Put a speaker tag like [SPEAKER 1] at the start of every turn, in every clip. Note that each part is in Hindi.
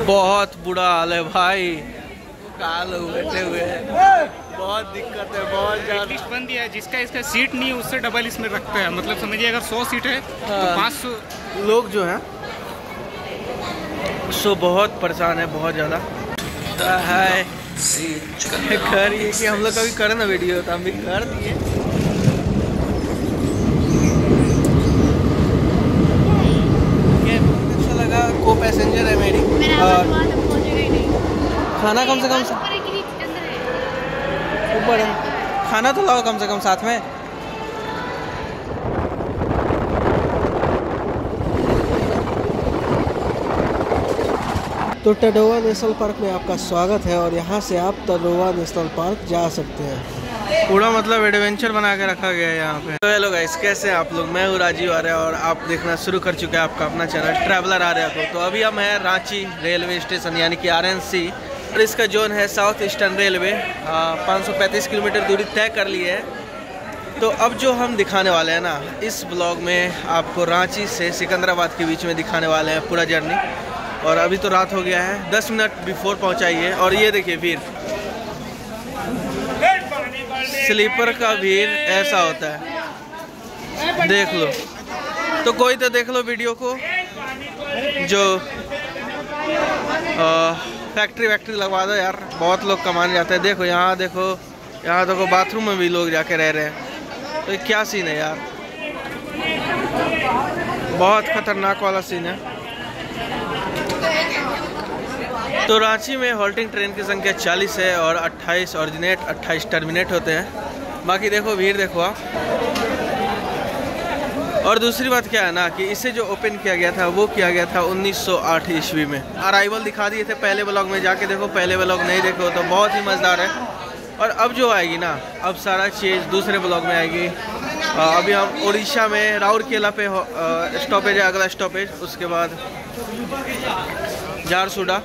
[SPEAKER 1] बहुत बुरा हाल है भाई, काल बैठे हुए हैं, बहुत दिक्कत है, बहुत ज़्यादा।
[SPEAKER 2] लिस्ट बन दिया है, जिसका इसका सीट नहीं है उससे डबल इसमें रखते हैं। मतलब समझिए अगर 100 सीट है तो 500
[SPEAKER 1] लोग जो हैं सो बहुत परेशान है, बहुत ज़्यादा है। कर ये कि हम लोग कभी करें ना वीडियो तो हम भी कर दिए। अच्छा लगा, को पैसेंजर है मेरी, और खाना कम से कम ऊपर है, खाना तो लाओ कम से कम साथ में। तो टडोवा नेशनल पार्क में आपका स्वागत है, और यहाँ से आप टडोवा नेशनल पार्क जा सकते हैं। पूरा मतलब एडवेंचर बना के रखा गया है यहाँ पे। तो हेलो गाइस, कैसे हैं आप लोग? मैं हूँ राजीव आर्य और आप देखना शुरू कर चुके हैं आपका अपना चैनल ट्रैवलर आर्य को। तो अभी हम हैं रांची रेलवे स्टेशन यानी कि RNC, और इसका जोन है साउथ ईस्टर्न रेलवे। 535 किलोमीटर दूरी तय कर ली है। तो अब जो हम दिखाने वाले हैं ना इस ब्लॉग में, आपको रांची से सिकंदराबाद के बीच में दिखाने वाले हैं पूरा जर्नी। और अभी तो रात हो गया है, 10 मिनट बिफोर पहुंचाइए। और ये देखिए भीड़, स्लीपर का भीड़ ऐसा होता है, देख लो। तो कोई तो देख लो वीडियो को, जो फैक्ट्री लगवा दो यार, बहुत लोग कमाने जाते हैं। देखो यहाँ, देखो बाथरूम में भी लोग जाके रह रहे हैं। तो ये क्या सीन है यार, बहुत खतरनाक वाला सीन है। तो रांची में हॉल्टिंग ट्रेन की संख्या 40 है और 28 ऑरिजिनेट, 28 टर्मिनेट होते हैं। बाकी देखो भीड़ देखो आप। और दूसरी बात क्या है ना कि इसे जो ओपन किया गया था वो किया गया था 1908 ईस्वी में। अराइवल दिखा दिए थे पहले ब्लॉग में, जाके देखो पहले ब्लॉग नहीं देखो तो बहुत ही मज़ेदार है। और अब जो आएगी ना, अब सारा चीज़ दूसरे ब्लॉग में आएगी। अभी हम उड़ीसा में राउरकेला पे स्टॉपेज है, अगला स्टॉपेज, उसके बाद झारसुगुड़ा,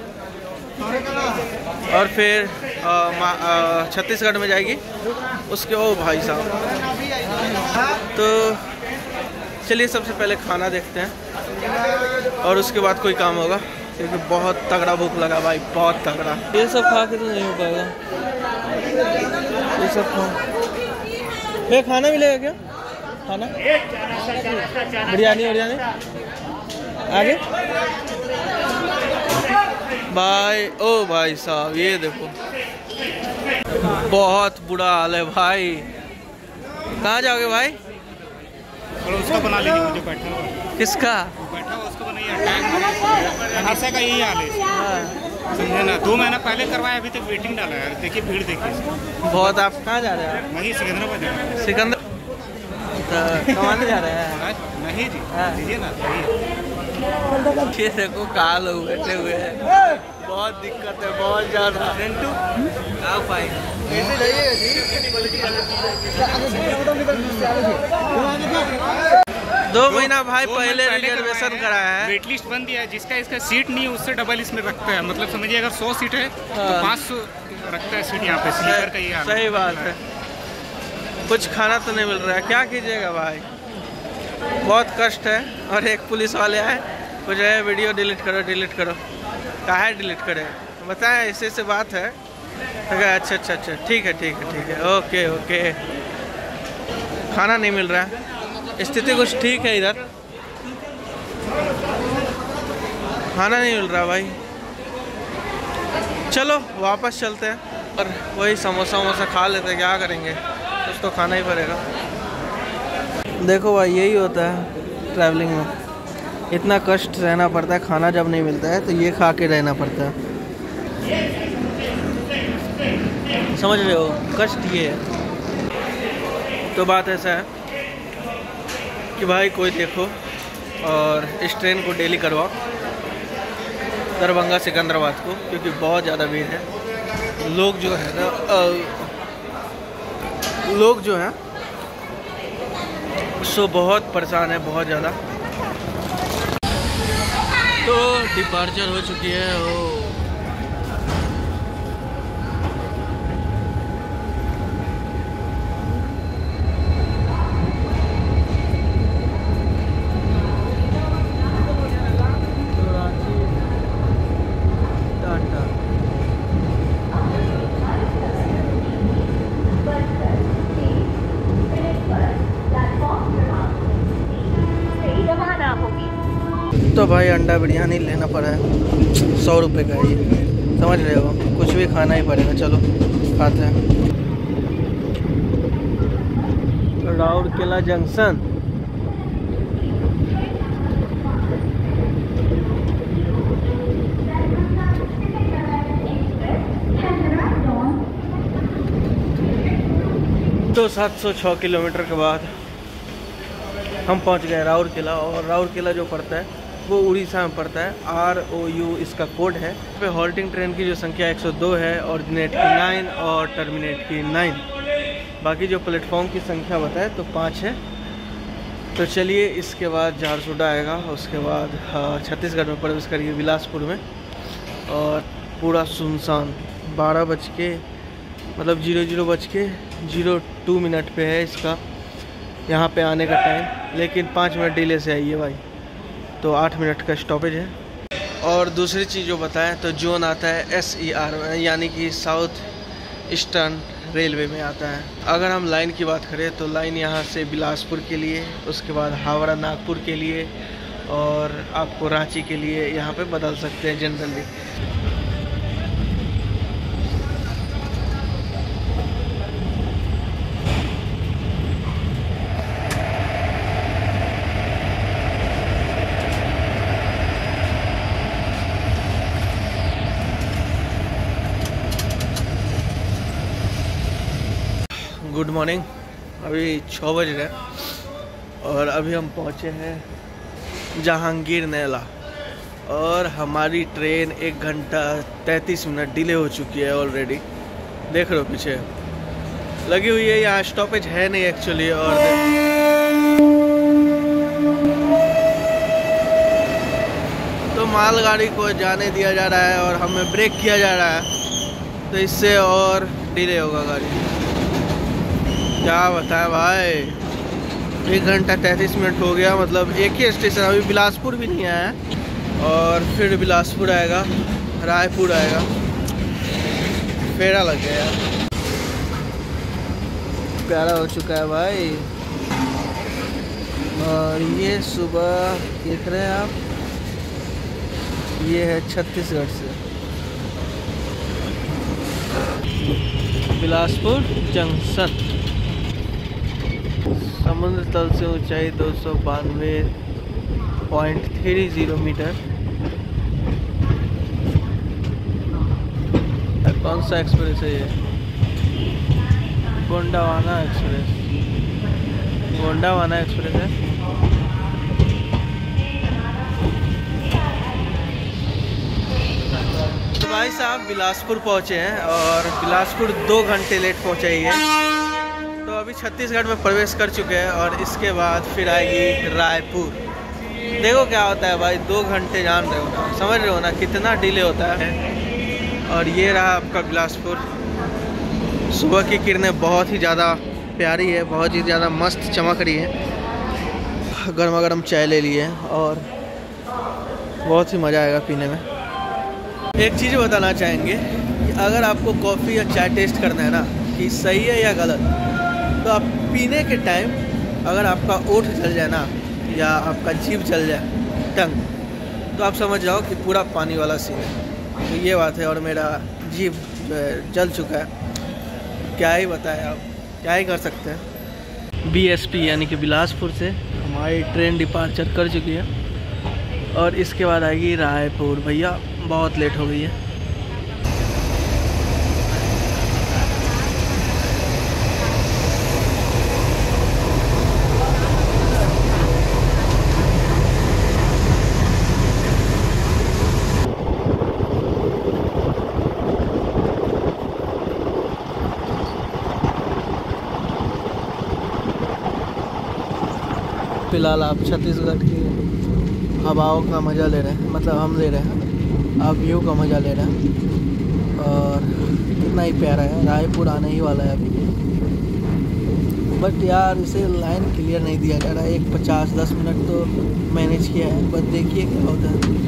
[SPEAKER 1] और फिर छत्तीसगढ़ में जाएगी उसके। ओ भाई साहब, तो चलिए सबसे पहले खाना देखते हैं और उसके बाद कोई काम होगा, क्योंकि बहुत तगड़ा भूख लगा भाई, बहुत तगड़ा। ये सब खा के तो नहीं हो पाएगा, ये सब खा। भैया खाना मिलेगा क्या? खाना बिरयानी आगे भाई। ओ भाई साहब, ये देखो बहुत बुरा हाल है भाई। कहाँ जाओगे भाई?
[SPEAKER 2] और उसका बना लीजिए, मुझे बैठा हुआ।
[SPEAKER 1] किसका
[SPEAKER 2] बैठा हुआ उसको बनाइए। हर्षा का यही हाल है, समझे ना। 2 महीना पहले करवाया, अभी तक वेटिंग डाला है। देखिए भीड़ देखिए
[SPEAKER 1] बहुत। आप कहाँ जा रहे हैं?
[SPEAKER 2] नहीं, सिकंदराबाद जा रहे हैं।
[SPEAKER 1] सिकंदर कमाने जा रहे हैं?
[SPEAKER 2] नहीं जी, दीजिए ना।
[SPEAKER 1] ये देखो काल बैठे हुए हैं, बहुत दिक्कत है, बहुत ज़्यादा। आओ भाई, 2 महीना भाई पहले रिजर्वेशन कराया है।
[SPEAKER 2] वेट लिस्ट बन दिया है, जिसका इसका सीट नहीं है उससे डबल इसमें रखते हैं। मतलब समझिए अगर 100 सीट है तो 500 रखता है सीट यहाँ पे। स्लीपर का ये
[SPEAKER 1] सही बात है। कुछ खाना तो नहीं मिल रहा है, क्या कीजिएगा भाई, बहुत कष्ट है। और एक पुलिस वाले आए, कुछ है वीडियो डिलीट करो। काहे डिलीट करे, बताएं ऐसे बात है। अच्छा, ठीक है, ओके। खाना नहीं मिल रहा है, स्थिति कुछ ठीक है इधर, खाना नहीं मिल रहा भाई। चलो वापस चलते हैं और वही समोसा खा लेते हैं, क्या करेंगे, कुछ तो खाना ही पड़ेगा। देखो भाई, यही होता है ट्रैवलिंग में, इतना कष्ट रहना पड़ता है। खाना जब नहीं मिलता है तो ये खा के रहना पड़ता है, समझ रहे हो, कष्ट ये है। तो बात ऐसा है कि भाई कोई देखो और इस ट्रेन को डेली करवाओ दरभंगा सिकंदराबाद को, क्योंकि बहुत ज़्यादा भीड़ है। लोग जो है सो बहुत परेशान है, बहुत ज़्यादा। तो डिपार्चर हो चुकी है। भाई अंडा बिरयानी लेना पड़ा है, 100 रुपये का है ये, समझ रहे हो, कुछ भी खाना ही पड़ेगा। चलो खाते हैं। राउरकेला जंक्शन, तो 706 किलोमीटर के बाद हम पहुंच गए राउरकेला। और राउरकेला जो पड़ता है वो उड़ीसा में पड़ता है, ROU इसका कोड है। पे हॉल्टिंग ट्रेन की जो संख्या 102 है, ऑरिजिनेट की 9 और टर्मिनेट की 9। बाकी जो प्लेटफॉर्म की संख्या बताए तो 5 है। तो चलिए, इसके बाद झारसुगुड़ा आएगा, उसके बाद छत्तीसगढ़ में प्रवेश करिए बिलासपुर में। और पूरा सुनसान 12 बज के मतलब 00:02 मिनट पे है इसका यहाँ पे आने का टाइम, लेकिन 5 मिनट डिले से आई है भाई, तो 8 मिनट का स्टॉपेज है। और दूसरी चीज़ जो बताएं तो जोन आता है SER यानी कि साउथ ईस्टर्न रेलवे में आता है। अगर हम लाइन की बात करें तो लाइन यहाँ से बिलासपुर के लिए, उसके बाद हावड़ा नागपुर के लिए, और आपको रांची के लिए यहाँ पे बदल सकते हैं जनरली। गुड मॉर्निंग, अभी 6 बज रहे हैं और अभी हम पहुँचे हैं जहांगीर नेला। और हमारी ट्रेन 1 घंटा 33 मिनट डिले हो चुकी है ऑलरेडी। देख रहे हो पीछे लगी हुई है, यहाँ स्टॉपेज है नहीं एक्चुअली। और तो मालगाड़ी को जाने दिया जा रहा है और हमें ब्रेक किया जा रहा है, तो इससे और डिले होगा गाड़ी। क्या बताएं भाई, 1 घंटा 33 मिनट हो गया, मतलब एक ही स्टेशन, अभी बिलासपुर भी नहीं आया है। और फिर बिलासपुर आएगा, रायपुर आएगा, फेरा लग गया यार। प्यारा हो चुका है भाई। और ये सुबह देख रहे हैं आप, ये है छत्तीसगढ़ से बिलासपुर जंक्शन। समुद्र तल से ऊंचाई 292.30 मीटर। कौन सा एक्सप्रेस है ये? गोंडावाना एक्सप्रेस, गोंडावाना एक्सप्रेस है। तो भाई साहब बिलासपुर पहुंचे हैं और बिलासपुर 2 घंटे लेट पहुंचा ही है। तो अभी छत्तीसगढ़ में प्रवेश कर चुके हैं और इसके बाद फिर आएगी रायपुर। देखो क्या होता है भाई, 2 घंटे जान रहे हो ना, समझ रहे हो ना कितना डिले होता है। और ये रहा आपका बिलासपुर। सुबह की किरणें बहुत ही ज़्यादा प्यारी है, बहुत ही ज़्यादा मस्त चमक रही है। गर्मा गर्म चाय ले लिए और बहुत ही मज़ा आएगा पीने में। एक चीज़ बताना चाहेंगे कि अगर आपको कॉफ़ी या चाय टेस्ट करना है ना कि सही है या गलत, तो आप पीने के टाइम अगर आपका ओठ जल जाए ना, या आपका जीभ जल जाए, टंग, तो आप समझ जाओ कि पूरा पानी वाला सीन है। तो ये बात है। और मेरा जीभ जो है जल चुका है, क्या ही बताएं, आप क्या ही कर सकते हैं। BST यानी कि बिलासपुर से हमारी ट्रेन डिपार्चर कर चुकी है और इसके बाद आएगी रायपुर। भैया बहुत लेट हो गई है। फिलहाल आप छत्तीसगढ़ की हवाओं का मज़ा ले रहे हैं, मतलब हम ले रहे हैं, आप व्यू का मज़ा ले रहे हैं। और कितना ही प्यारा है। रायपुर आने ही वाला है अभी, बट यार इसे लाइन क्लियर नहीं दिया जा रहा है। 1:50-10 मिनट तो मैनेज किया है, बट देखिए क्या होता है।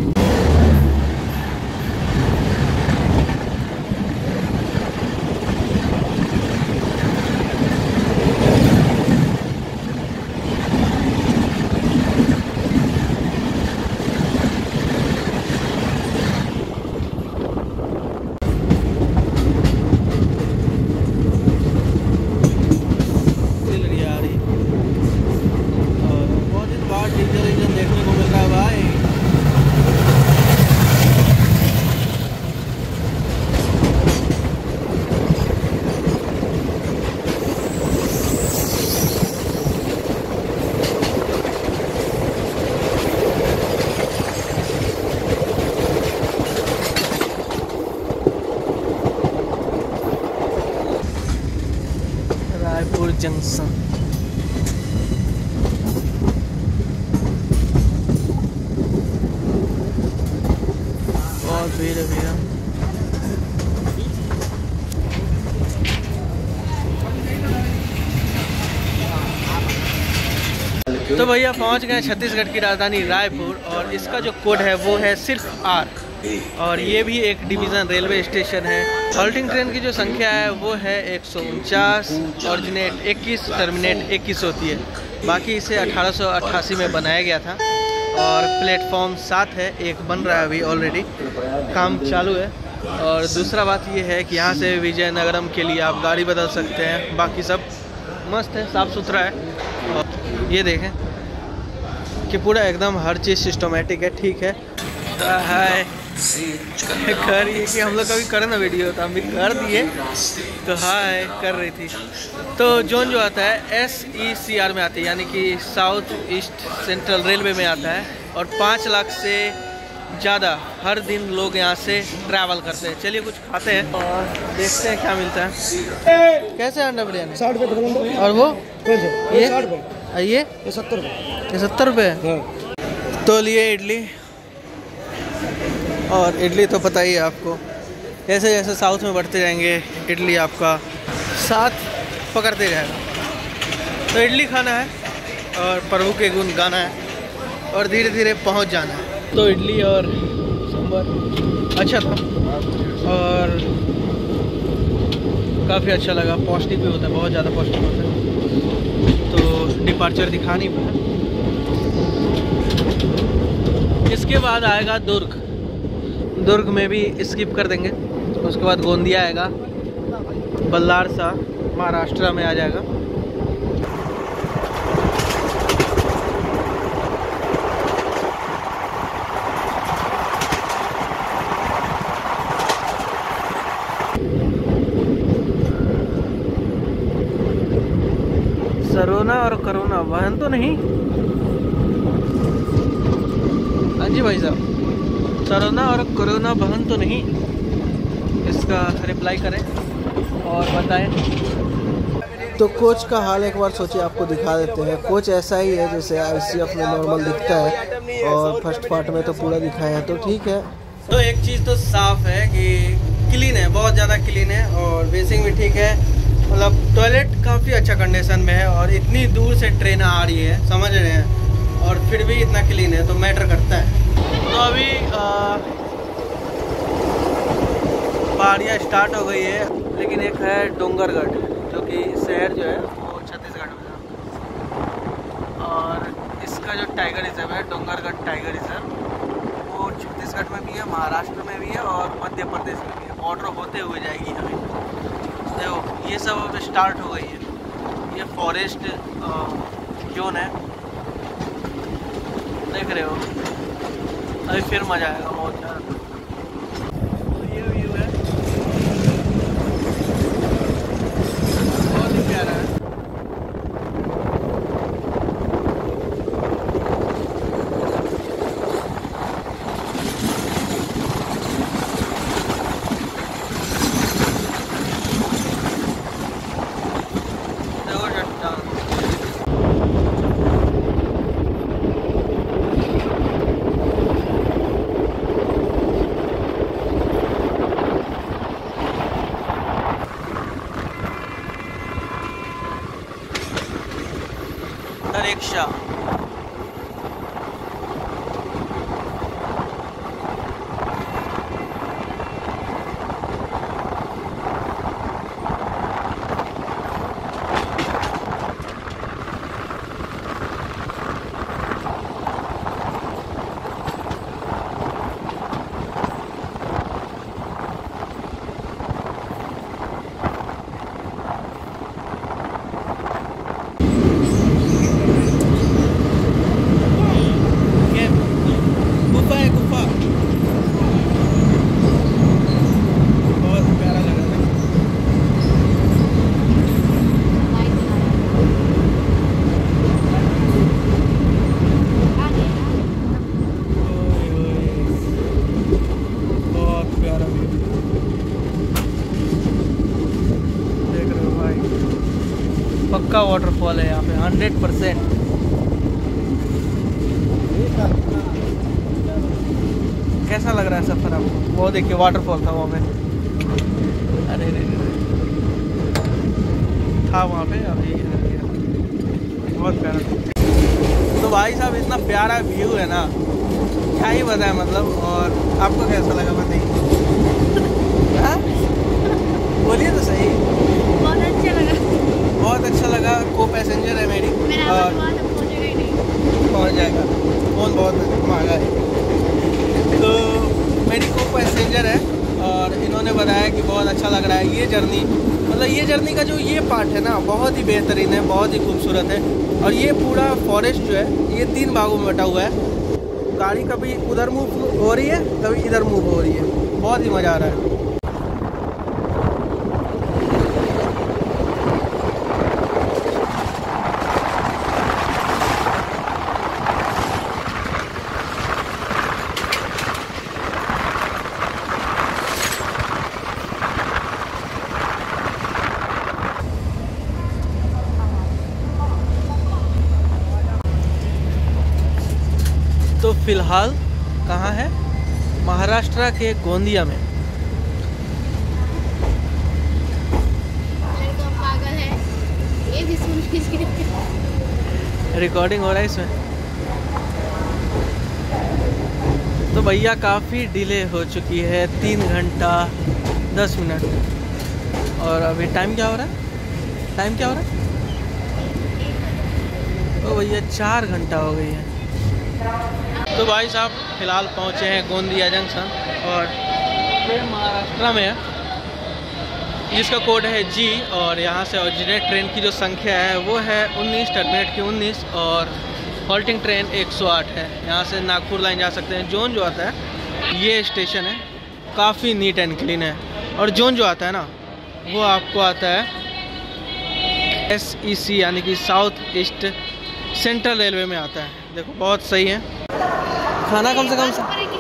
[SPEAKER 1] जंक्शन। बहुत भीड़ है भैया। तो भैया पहुंच गए छत्तीसगढ़ की राजधानी रायपुर और इसका जो कोड है वो है सिर्फ R और ये भी एक डिवीज़न रेलवे स्टेशन है। हॉल्टिंग ट्रेन की जो संख्या है वो है 149, ऑरिजिनेट 21, टर्मिनेट 21 होती है। बाकी इसे 1888 में बनाया गया था और प्लेटफॉर्म 7 है, एक बन रहा है अभी ऑलरेडी, काम चालू है। और दूसरा बात ये है कि यहाँ से विजयनगरम के लिए आप गाड़ी बदल सकते हैं। बाकी सब मस्त है, साफ़ सुथरा है। और ये देखें कि पूरा एकदम हर चीज़ सिस्टमेटिक है, ठीक है। हाय कर ये कि हम लोग कभी करें ना वीडियो, तो हम भी कर दिए, तो हाय कर रही थी। तो जोन जो आता है SECR में आती है, यानी कि साउथ ईस्ट सेंट्रल रेलवे में आता है और 5 लाख से ज़्यादा हर दिन लोग यहाँ से ट्रैवल करते हैं। चलिए कुछ खाते हैं और देखते हैं क्या मिलता है। कैसे अंडा बिरयानी?
[SPEAKER 3] 60 रुपये।
[SPEAKER 1] और वो
[SPEAKER 3] ये 60 रुपये।
[SPEAKER 1] ये
[SPEAKER 3] 70 रुपये।
[SPEAKER 1] ये 70 रुपये। तो लिए इडली, और इडली तो पता ही है आपको, जैसे जैसे साउथ में बढ़ते जाएंगे इडली आपका साथ पकड़ते जाएगा। तो इडली खाना है और प्रभु के गुण गाना है और धीरे धीरे पहुंच जाना है। तो इडली और सांभर अच्छा था और काफ़ी अच्छा लगा, पौष्टिक भी होता है, बहुत ज़्यादा पौष्टिक होता है। तो डिपार्चर दिखा नहीं पाया। इसके बाद आएगा दुर्ग, दुर्ग में भी स्किप कर देंगे। उसके बाद गोंदिया आएगा, बल्लारसा महाराष्ट्र में आ जाएगा। सरोना और करोना वाहन तो नहीं? हाँ जी भाई साहब, सरोना और कोरोना वाहन तो नहीं? इसका रिप्लाई करें और बताएं। तो कोच का हाल एक बार सोचिए, आपको दिखा देते हैं। कोच ऐसा ही है जैसे ICF में नॉर्मल दिखता है और फर्स्ट पार्ट में तो पूरा दिखाया है, तो ठीक है। तो एक चीज़ तो साफ है कि क्लीन है, बहुत ज़्यादा क्लीन है और बेसिंग भी ठीक है। मतलब टॉयलेट काफ़ी अच्छा कंडीशन में है और इतनी दूर से ट्रेन आ रही है, समझ रहे हैं, और फिर भी इतना क्लीन है तो मैटर करता है। तो अभी पहाड़ियाँ स्टार्ट हो गई है, लेकिन एक है डोंगरगढ़ जो कि शहर जो है वो छत्तीसगढ़ में है। और इसका जो टाइगर रिजर्व है, डोंगरगढ़ टाइगर रिजर्व, वो छत्तीसगढ़ में भी है, महाराष्ट्र में भी है और मध्य प्रदेश में भी है। बॉर्डर होते हुए जाएगी हमें। देखो ये सब अब स्टार्ट हो गई है। ये फॉरेस्ट जोन है, देख रहे हो। अभी फिर मज़ा आएगा बहुत ज़्यादा। तो ये व्यू है, बहुत ही प्यारा है। रिक्शा पक्का वाटरफॉल है यहाँ पे 100%। कैसा लग रहा है सफ़र आपको? वो देखिए वाटरफॉल था वहाँ पे, अरे था वहाँ पे, अभी बहुत प्यारा था। तो भाई साहब इतना प्यारा व्यू है ना, क्या ही बताएं मतलब। और आपको कैसा लगा बताइए? बोलिए तो सही।
[SPEAKER 4] बहुत अच्छा लगा,
[SPEAKER 1] बहुत अच्छा लगा। को पैसेंजर है मेरी और पहुँच जाएगा। फ़ोन बहुत महंगा है। तो मेरी को पैसेंजर है और इन्होंने बताया कि बहुत अच्छा लग रहा है ये जर्नी। मतलब ये जर्नी का जो ये पार्ट है ना बहुत ही बेहतरीन है, बहुत ही खूबसूरत है। और ये पूरा फॉरेस्ट जो है ये 3 भागों में बटा हुआ है। गाड़ी कभी उधर मूव हो रही है, कभी इधर मूव हो रही है। बहुत ही मज़ा आ रहा है। तो फिलहाल कहाँ है? महाराष्ट्र के गोंदिया में।
[SPEAKER 4] लड़का पागल है, ये भी सुन लीजिए।
[SPEAKER 1] रिकॉर्डिंग हो रहा है इसमें। तो भैया काफ़ी डिले हो चुकी है, 3 घंटा 10 मिनट। और अभी टाइम क्या हो रहा है? टाइम क्या हो रहा है? तो भैया 4 घंटा हो गई है। तो भाई साहब फ़िलहाल पहुँचे हैं गोंदिया जंक्शन और ट्रेन महाराष्ट्र में है जिसका कोड है G। और यहाँ से ऑरिजिनेट ट्रेन की जो संख्या है वो है 19, टर्मिनेट की 19 और हॉल्टिंग ट्रेन 108 है। यहाँ से नागपुर लाइन जा सकते हैं। जोन जो आता है ये स्टेशन है, काफ़ी नीट एंड क्लीन है। और जोन जो आता है ना वो आपको आता है SEC यानी कि साउथ ईस्ट सेंट्रल रेलवे में आता है। देखो बहुत सही है। खाना कम से कम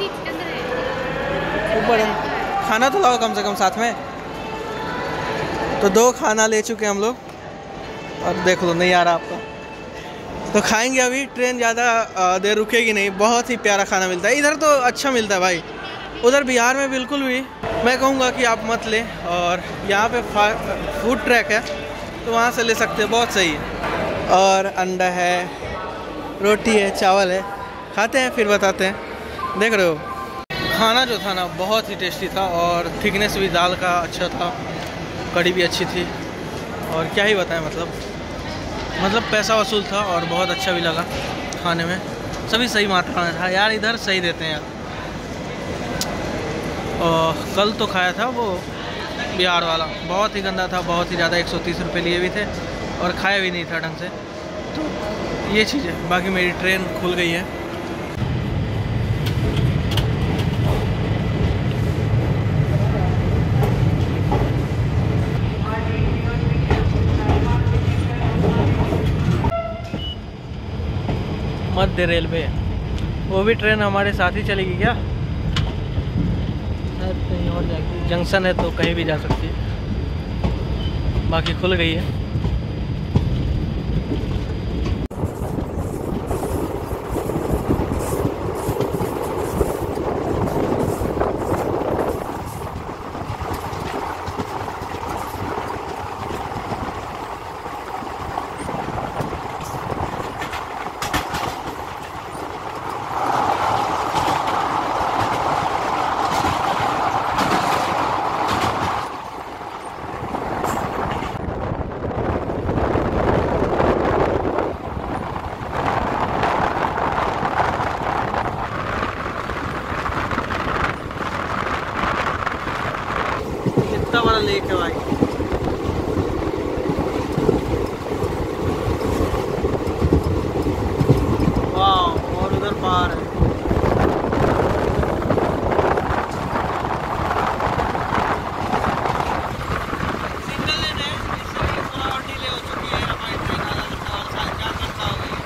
[SPEAKER 1] ऊपर है, खाना तो लाओ कम से कम साथ में। तो 2 खाना ले चुके हम लोग और देख लो नहीं आ रहा आपका, तो खाएंगे अभी। ट्रेन ज़्यादा देर रुकेगी नहीं, बहुत ही प्यारा खाना मिलता है इधर। तो अच्छा मिलता है भाई, उधर बिहार में बिल्कुल भी मैं कहूँगा कि आप मत लें। और यहाँ पे फूड ट्रैक है तो वहाँ से ले सकते हैं, बहुत सही है। और अंडा है, रोटी है, चावल है, खाते हैं फिर बताते हैं। देख रहे हो खाना जो था ना बहुत ही टेस्टी था और थिकनेस भी दाल का अच्छा था, कड़ी भी अच्छी थी। और क्या ही बताएं मतलब पैसा वसूल था और बहुत अच्छा भी लगा खाने में। सभी सही मात्रा में था यार, इधर सही देते हैं यार। और कल तो खाया था वो बिहार वाला, बहुत ही गंदा था, बहुत ही ज़्यादा। 130 रुपये लिए भी थे और खाया भी नहीं था ढंग से। तो ये चीज़ है। बाकी मेरी ट्रेन खुल गई है। मध्य रेलवे, वो भी ट्रेन हमारे साथ ही चलेगी क्या? शायद कहीं और जाएगी। जंक्शन है तो कहीं भी जा सकती है। बाकी खुल गई है। कितना बड़ा लेक है भाई। वाह, और उधर पहाड़ है। सिंगल लेन है, इसलिए थोड़ा और डिले हो चुकी है हमारी ट्रेन। और 4.5 घंटा हो गई।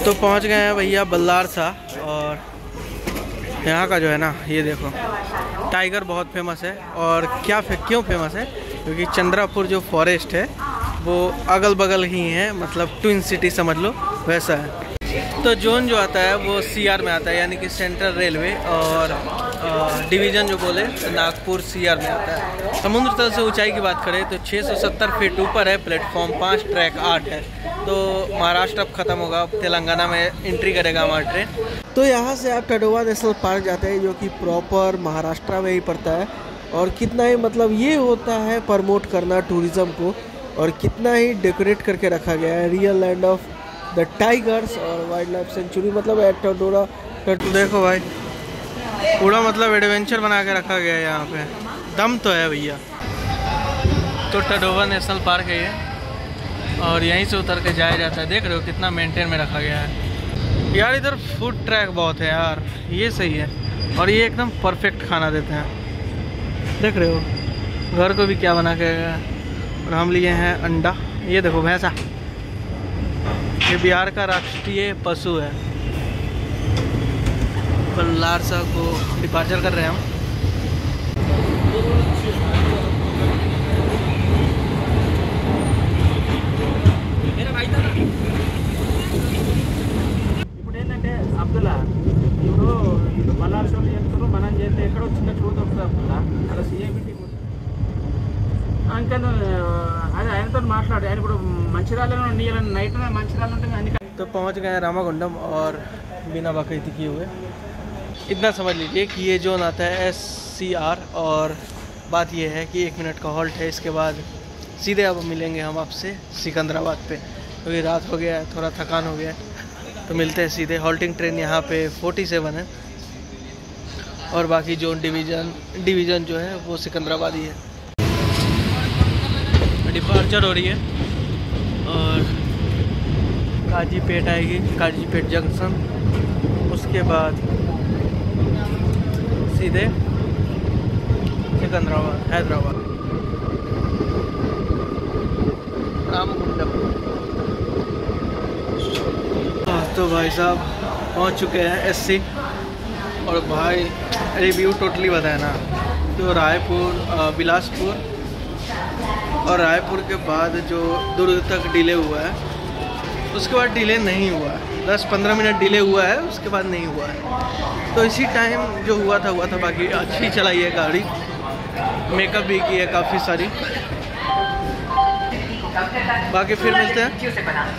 [SPEAKER 1] तो पहुंच गए हैं भैया बल्लार सा, और यहाँ का जो है ना ये देखो टाइगर बहुत फेमस है। और क्यों फेमस है, क्योंकि चंद्रापुर जो फॉरेस्ट है वो अगल बगल ही है, मतलब ट्विन सिटी समझ लो वैसा है। तो जोन जो आता है वो CR में आता है, यानी कि सेंट्रल रेलवे, और डिवीज़न जो बोले नागपुर CR में आता है। समुद्र तल से ऊंचाई की बात करें तो 670 फीट ऊपर है, प्लेटफॉर्म 5, ट्रैक 8 है। तो महाराष्ट्र अब ख़त्म होगा, तेलंगाना में एंट्री करेगा हमारा ट्रेन। तो यहाँ से आप टडोवा नेशनल पार्क जाते हैं, जो कि प्रॉपर महाराष्ट्र में ही पड़ता है। और कितना ही मतलब ये होता है प्रमोट करना टूरिज़्म को, और कितना ही डेकोरेट करके रखा गया है, real land of the tigers और वाइल्ड लाइफ सेंचुरी, मतलब टडोरा। देखो भाई पूरा मतलब एडवेंचर बना के रखा गया है यहाँ पे, दम तो है भैया। तो टडोवा नेशनल पार्क है ये, और यहीं से उतर के जाया जाता है। देख रहे हो कितना मेंटेन में रखा गया है यार। इधर फूड ट्रैक बहुत है यार, ये सही है। और ये एकदम परफेक्ट खाना देते हैं, देख रहे हो। घर को भी क्या बना के, और हम लिए हैं अंडा। ये देखो भैंसा, ये बिहार का राष्ट्रीय पशु है। बल्लार सा को डिपार्चर कर रहे हैं हम।
[SPEAKER 3] ఇప్పుడు ఏంటంటే అబ్దుల్లా ఇప్పుడు బల్లార్సోళ్ళు చెప్తారు, మనం చేస్తే ఎక్కడో చిన్న చోటు వస్తుంది అబ్దుల్లా, అక్కడ CIBT ఇంకా అదే ఆయనతో మాట్లాడు, ఆయన ఇప్పుడు మంచిర్యాలలో నైట్ మంచిర్యాల ఉంటుంది అన్ని।
[SPEAKER 1] तो पहुंच गए रामागुंडम, और बिना बाकायदगी किए हुए इतना समझ लीजिए कि ये जोन आता है SCR। और बात ये है कि 1 मिनट का हॉल्ट है, इसके बाद सीधे अब मिलेंगे हम आपसे सिकंदराबाद पे, क्योंकि रात हो गया है, थोड़ा थकान हो गया है। तो मिलते हैं सीधे। हॉल्टिंग ट्रेन यहाँ पे 47 है, और बाकी जोन डिवीज़न जो है वो सिकंदराबाद ही है। डिपार्चर हो रही है, और काजीपेट आएगी, काजीपेट जंक्शन, उसके बाद सीधे सिकंदराबाद, हैदराबाद, रामगुंडम। तो भाई साहब पहुंच चुके हैं SC। और भाई रिव्यू टोटली बताया ना, तो रायपुर, बिलासपुर और रायपुर के बाद जो दुर्ग तक डिले हुआ है, उसके बाद डिले नहीं हुआ है। 10-15 मिनट डिले हुआ है, उसके बाद नहीं हुआ है। तो इसी टाइम जो हुआ था। बाकी अच्छी चलाई है गाड़ी, मेकअप भी की है काफ़ी सारी। बाकी फिर मिलते हैं।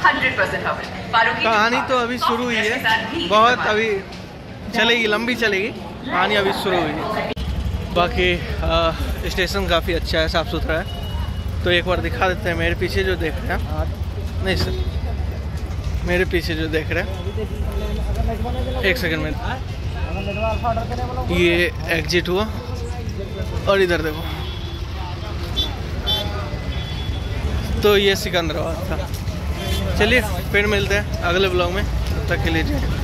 [SPEAKER 1] कहानी तो अभी शुरू हुई है, बहुत अभी चलेगी, लंबी चलेगी कहानी, अभी शुरू हुई है। बाकी स्टेशन काफ़ी अच्छा है, साफ़ सुथरा है। तो एक बार दिखा देते हैं। मेरे पीछे जो देख रहे हैं, नहीं सर, मेरे पीछे जो देख रहे हैं, एक सेकंड में, ये एग्जिट हुआ, और इधर देखो, तो ये सिकंदराबाद था। चलिए फिर मिलते हैं अगले ब्लॉग में, तब तक के लिए।